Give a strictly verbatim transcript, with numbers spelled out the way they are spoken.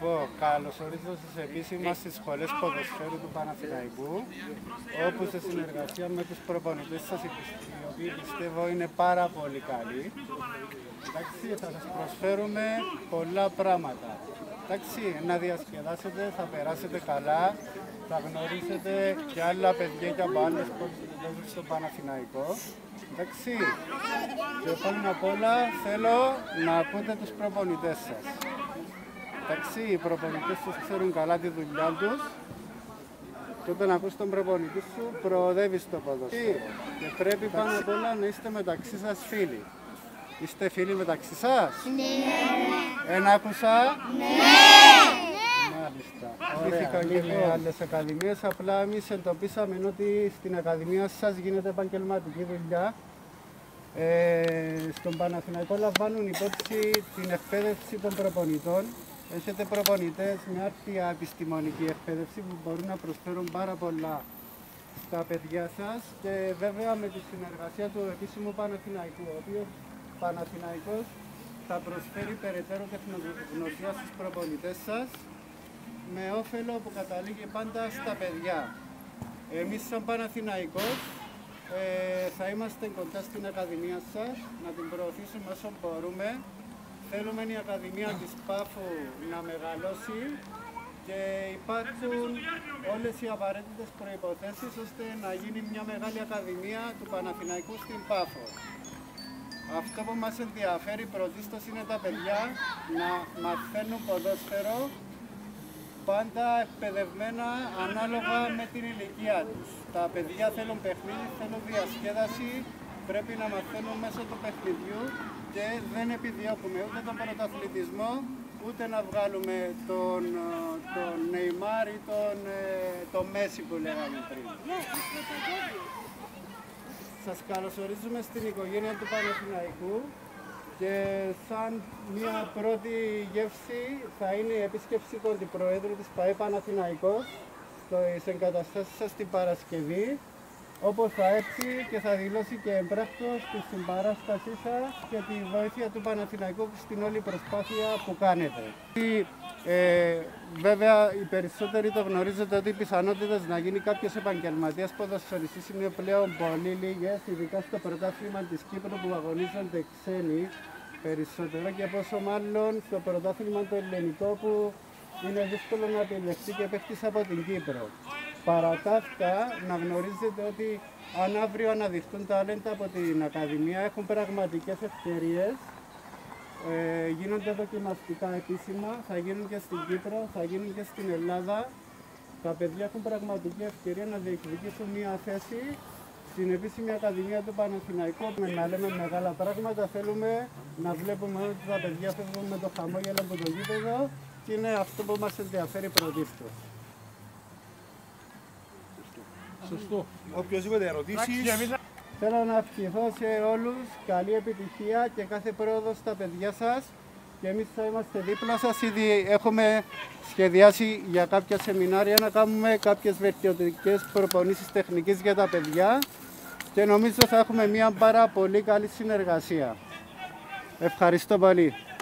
πω, καλωσορίζω σας επίσημα στις σχολές ποδοσφαίρου του Παναθηναϊκού, όπου σε συνεργασία με τους προπονητές σας, οι οποίοι πιστεύω είναι πάρα πολύ καλοί, εντάξει, θα σας προσφέρουμε πολλά πράγματα. Εντάξει, να διασκεδάσετε, θα περάσετε καλά, θα γνωρίσετε και άλλα παιδιά και από άλλες πόλεις που παίζουν στο Παναθηναϊκό. Εντάξει, και πάνω απ' όλα θέλω να ακούτε τους προπονητές σας. Εντάξει, οι προπονητές σας ξέρουν καλά τη δουλειά τους και όταν ακούς τον προπονητή σου προοδεύεις στο ποδόσφαιρο. Και πρέπει πάνω απ' όλα να είστε μεταξύ σας φίλοι. Είστε φίλοι μεταξύ σας? Ναι. Ένα άκουσα? Ναι. Μάλιστα. Ωραία. Και με άλλες ακαδημίες, απλά εμείς εντοπίσαμε ότι στην ακαδημία σας γίνεται επαγγελματική δουλειά. Ε, στον Παναθηναϊκό λαμβάνουν υπόψη την εκπαίδευση των προπονητών. Έχετε προπονητές με άρτια επιστημονική εκπαίδευση που μπορούν να προσφέρουν πάρα πολλά στα παιδιά σας και βέβαια με τη συνεργασία του επίσημου Παναθηναϊκού, ο οποίος Παναθηναϊκός θα προσφέρει περαιτέρω τεχνογνωσία στους προπονητές σας με όφελο που καταλήγει πάντα στα παιδιά. Εμείς σαν Παναθηναϊκός ε, θα είμαστε κοντά στην Ακαδημία σας, να την προωθήσουμε όσο μπορούμε. Θέλουμε η Ακαδημία της Πάφου να μεγαλώσει και υπάρχουν όλες οι απαραίτητες προϋποθέσεις ώστε να γίνει μια μεγάλη Ακαδημία του Παναθηναϊκού στην Πάφο. Αυτό που μας ενδιαφέρει πρωτίστως είναι τα παιδιά να μαθαίνουν ποδόσφαιρο πάντα εκπαιδευμένα ανάλογα με την ηλικία τους. Τα παιδιά θέλουν παιχνίδι, θέλουν διασκέδαση, πρέπει να μαθαίνουν μέσω του παιχνιδιού και δεν επιδιώκουμε ούτε τον πρωταθλητισμό, ούτε να βγάλουμε τον, τον Νεϊμάρ ή τον, τον Μέση που λέγαμε πριν. Σας καλωσορίζουμε στην οικογένεια του Παναθηναϊκού και σαν μια πρώτη γεύση θα είναι η επίσκεψη του Αντιπροέδρου της ΠΑΕ Παναθηναϊκός στις εγκαταστάσεις σας την Παρασκευή, όπως θα έρθει και θα δηλώσει και εμπράκτος τη συμπαράστασή σας και τη βοήθεια του Παναθηναϊκού στην όλη προσπάθεια που κάνετε. Ε, βέβαια, οι περισσότεροι το γνωρίζετε ότι οι πιθανότητες να γίνει κάποιος επαγγελματίας ποδοσφαιριστής είναι πλέον πολύ λίγες, ειδικά στο πρωτάθλημα της Κύπρου που αγωνίζονται ξένοι περισσότερο και πόσο μάλλον στο πρωτάθλημα το ελληνικό που είναι δύσκολο να επιλεχθεί και παίχτης από την Κύπρο. Παρά τα αυτά, να γνωρίζετε ότι αν αύριο αναδειχθούν ταλέντα από την Ακαδημία έχουν πραγματικές ευκαιρίες. Ε, γίνονται δοκιμαστικά επίσημα, θα γίνουν και στην Κύπρο, θα γίνουν και στην Ελλάδα. Τα παιδιά έχουν πραγματική ευκαιρία να διεκδικήσουν μια θέση στην επίσημη Ακαδημία του Παναθηναϊκού. Με να λέμε μεγάλα πράγματα, θέλουμε να βλέπουμε ότι τα παιδιά φεύγουν με το χαμόγελο από το γήπεδο και είναι αυτό που μας ενδιαφέρει πρωτίστως. Σωστό. Οποιοσδήποτε ερωτήσεις. Θέλω να ευχηθώ σε όλους καλή επιτυχία και κάθε πρόοδο στα παιδιά σας και εμείς θα είμαστε δίπλα σας. Ήδη έχουμε σχεδιάσει για κάποια σεμινάρια να κάνουμε κάποιες βελτιωτικές προπονήσεις τεχνικής για τα παιδιά και νομίζω θα έχουμε μια πάρα πολύ καλή συνεργασία. Ευχαριστώ πολύ.